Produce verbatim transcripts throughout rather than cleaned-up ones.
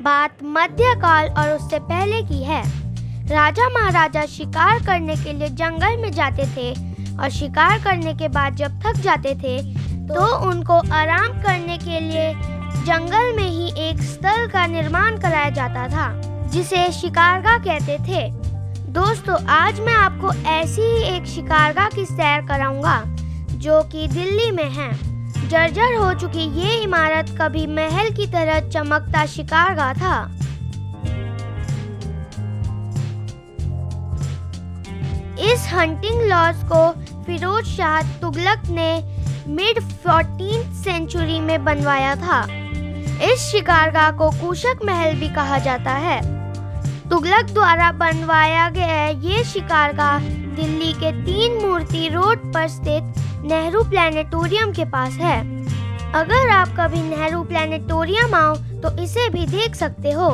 बात मध्यकाल और उससे पहले की है। राजा महाराजा शिकार करने के लिए जंगल में जाते थे और शिकार करने के बाद जब थक जाते थे तो उनको आराम करने के लिए जंगल में ही एक स्थल का निर्माण कराया जाता था जिसे शिकारगाह कहते थे। दोस्तों, आज मैं आपको ऐसी ही एक शिकारगाह की सैर कराऊंगा जो कि दिल्ली में है। जर्जर हो चुकी ये इमारत कभी महल की तरह चमकता शिकारगाह था। इस हंटिंग लॉज को फिरोज शाह तुगलक ने मिड फोर्टीन्थ सेंचुरी में बनवाया था। इस शिकारगाह को कुशक महल भी कहा जाता है। तुगलक द्वारा बनवाया गया ये शिकारगाह दिल्ली के तीन मूर्ति रोड पर स्थित नेहरू प्लानिटोरियम के पास है। अगर आप कभी नेहरू प्लानिटोरियम आओ तो इसे भी देख सकते हो।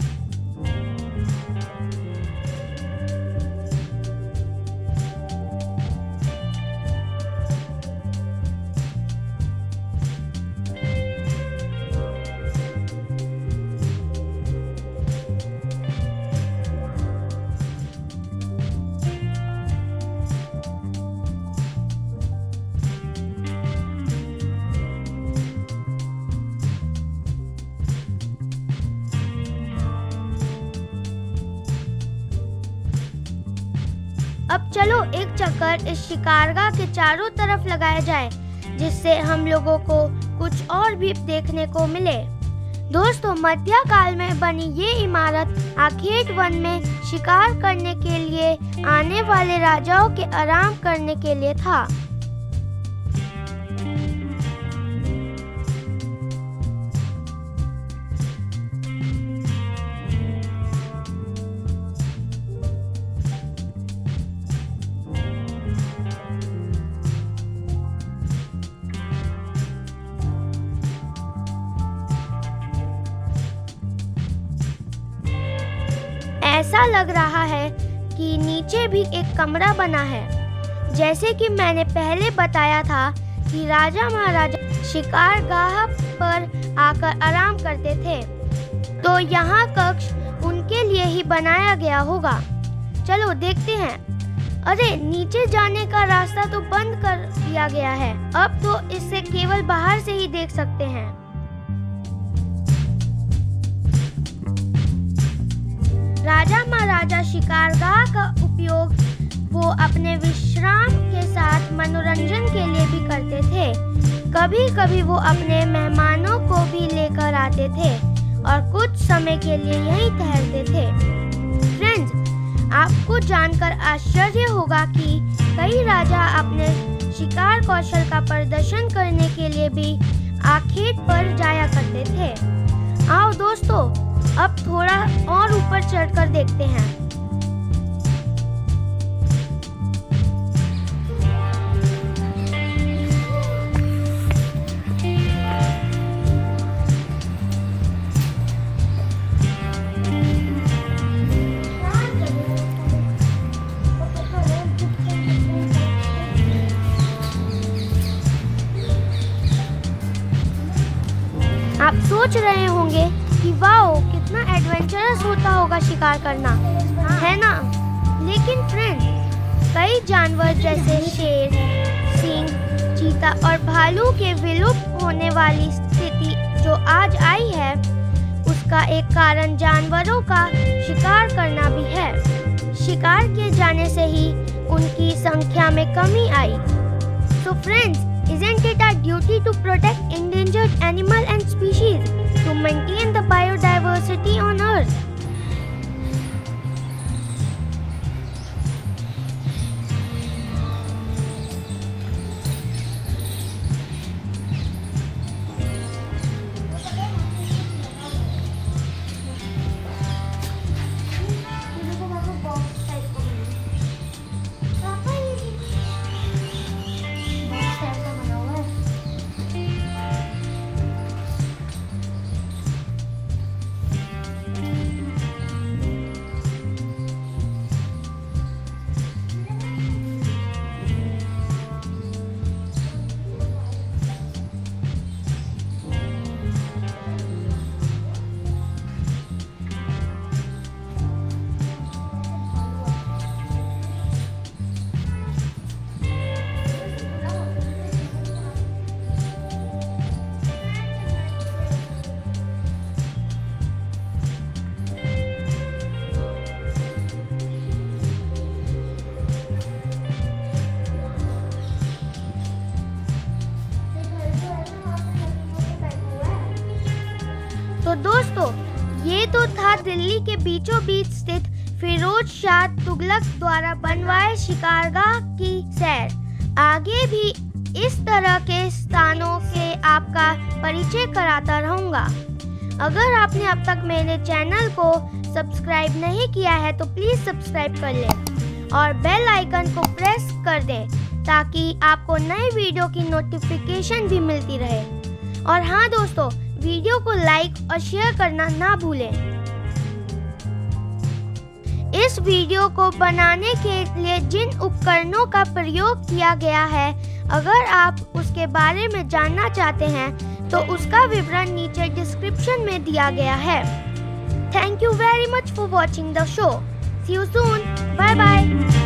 अब चलो एक चक्कर इस शिकारगाह के चारों तरफ लगाया जाए जिससे हम लोगों को कुछ और भी देखने को मिले। दोस्तों, मध्यकाल में बनी ये इमारत आखेट वन में शिकार करने के लिए आने वाले राजाओं के आराम करने के लिए था। ऐसा लग रहा है कि नीचे भी एक कमरा बना है। जैसे कि मैंने पहले बताया था कि राजा महाराजा शिकारगाह पर आकर आराम करते थे, तो यहाँ कक्ष उनके लिए ही बनाया गया होगा। चलो देखते हैं। अरे, नीचे जाने का रास्ता तो बंद कर दिया गया है। अब तो इसे केवल बाहर से ही देख सकते हैं। राजा महाराजा शिकारगाह का उपयोग वो अपने विश्राम के साथ मनोरंजन के लिए भी करते थे। कभी कभी वो अपने मेहमानों को भी लेकर आते थे और कुछ समय के लिए यहीं ठहरते थे। फ्रेंड्स, आपको जानकर आश्चर्य होगा कि कई राजा अपने शिकार कौशल का प्रदर्शन करने के लिए भी आखेट पर जाया करते थे। आओ दोस्तों, अब थोड़ा और ऊपर चढ़कर देखते हैं। आप सोच रहे होंगे कि वाओ, कितना एडवेंचरस होता होगा शिकार करना, है ना? लेकिन फ्रेंड्स, कई जानवर जैसे शेर, सिंह, चीता और भालू के विलुप्त होने वाली स्थिति जो आज आई है, उसका एक कारण जानवरों का शिकार करना भी है। शिकार किए जाने से ही उनकी संख्या में कमी आई। So friends, isn't it our duty to protect endangered animal and species to maintain the biodiversity on Earth? तो दोस्तों, ये तो था दिल्ली के बीचों बीच स्थित फिरोज शाह तुगलक द्वारा बनवाए शिकारगाह की सैर। आगे भी इस तरह के स्थानों के आपका परिचय कराता रहूंगा। अगर आपने अब तक मेरे चैनल को सब्सक्राइब नहीं किया है तो प्लीज सब्सक्राइब कर लें और बेल आइकन को प्रेस कर दें ताकि आपको नए वीडियो की नोटिफिकेशन भी मिलती रहे। और हाँ दोस्तों, वीडियो को लाइक और शेयर करना ना भूलें। इस वीडियो को बनाने के लिए जिन उपकरणों का प्रयोग किया गया है, अगर आप उसके बारे में जानना चाहते हैं तो उसका विवरण नीचे डिस्क्रिप्शन में दिया गया है। Thank you very much for watching the show. See you soon. Bye bye.